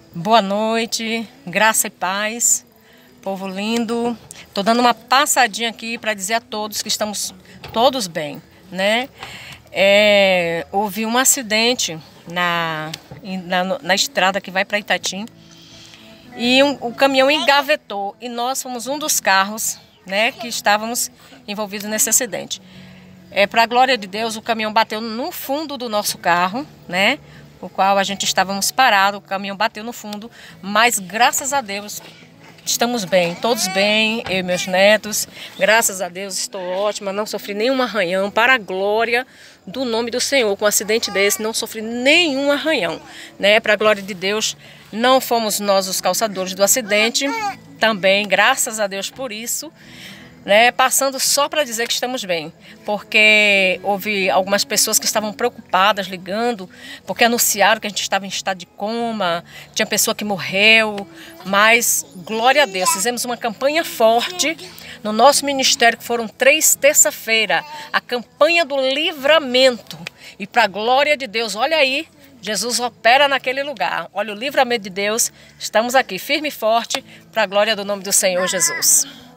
Boa noite, graça e paz, povo lindo. Estou dando uma passadinha aqui para dizer a todos que estamos todos bem, né? Houve um acidente na estrada que vai para Itatim e o caminhão engavetou e nós fomos um dos carros, né, que estávamos envolvidos nesse acidente. Para a glória de Deus, o caminhão bateu no fundo do nosso carro, né? O qual a gente estávamos parados, o caminhão bateu no fundo, mas graças a Deus estamos bem, todos bem, eu e meus netos, graças a Deus estou ótima, não sofri nenhum arranhão, para a glória do nome do Senhor. Com um acidente desse não sofri nenhum arranhão, né? Para a glória de Deus, não fomos nós os causadores do acidente, também graças a Deus por isso, né, passando só para dizer que estamos bem, porque houve algumas pessoas que estavam preocupadas ligando, porque anunciaram que a gente estava em estado de coma, tinha pessoa que morreu, mas glória a Deus, fizemos uma campanha forte no nosso ministério, que foram 3 terça-feira, a campanha do livramento, e para a glória de Deus, olha aí, Jesus opera naquele lugar, olha o livramento de Deus, estamos aqui firme e forte para a glória do nome do Senhor Jesus.